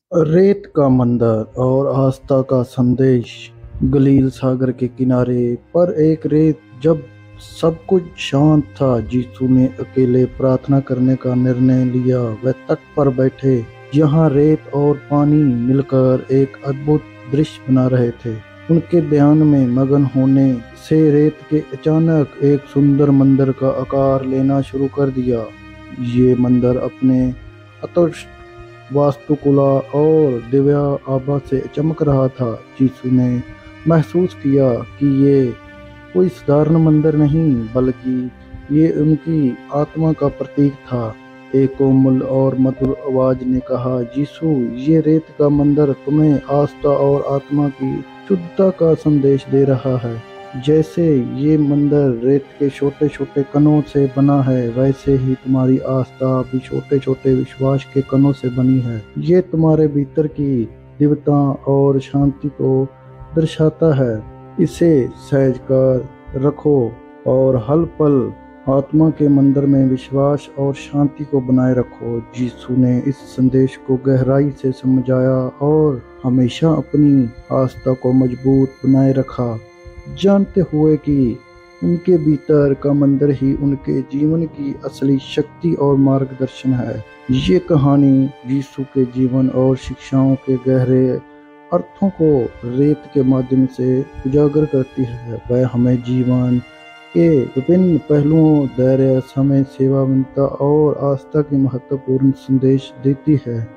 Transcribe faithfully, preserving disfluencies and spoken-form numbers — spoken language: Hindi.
रेत का मंदिर और आस्था का संदेश। गलील सागर के किनारे पर एक रेत जब सब कुछ शांत था, यीशु ने अकेले प्रार्थना करने का निर्णय लिया। वह तट पर बैठे, जहाँ रेत और पानी मिलकर एक अद्भुत दृश्य बना रहे थे। उनके ध्यान में मगन होने से रेत के अचानक एक सुंदर मंदिर का आकार लेना शुरू कर दिया। ये मंदिर अपने अतुष्ट वास्तुकला और दिव्य आभा से चमक रहा था। यीशु ने महसूस किया कि ये कोई साधारण मंदिर नहीं, बल्कि ये उनकी आत्मा का प्रतीक था। एक कोमल और मधुर आवाज ने कहा, यीशु, ये रेत का मंदिर तुम्हें आस्था और आत्मा की शुद्धता का संदेश दे रहा है। जैसे ये मंदिर रेत के छोटे छोटे कणों से बना है, वैसे ही तुम्हारी आस्था भी छोटे छोटे विश्वास के कणों से बनी है। ये तुम्हारे भीतर की दिव्यता और शांति को दर्शाता है। इसे सहज कर रखो और हर पल आत्मा के मंदिर में विश्वास और शांति को बनाए रखो। यीशु ने इस संदेश को गहराई से समझाया और हमेशा अपनी आस्था को मजबूत बनाए रखा, जानते हुए कि उनके भीतर का मंदिर ही उनके जीवन की असली शक्ति और मार्गदर्शन है। ये कहानी यीशु के जीवन और शिक्षाओं के गहरे अर्थों को रेत के माध्यम से उजागर करती है। वह हमें जीवन के विभिन्न पहलुओं, धैर्य, समय, सेवावंता और आस्था के महत्वपूर्ण संदेश देती है।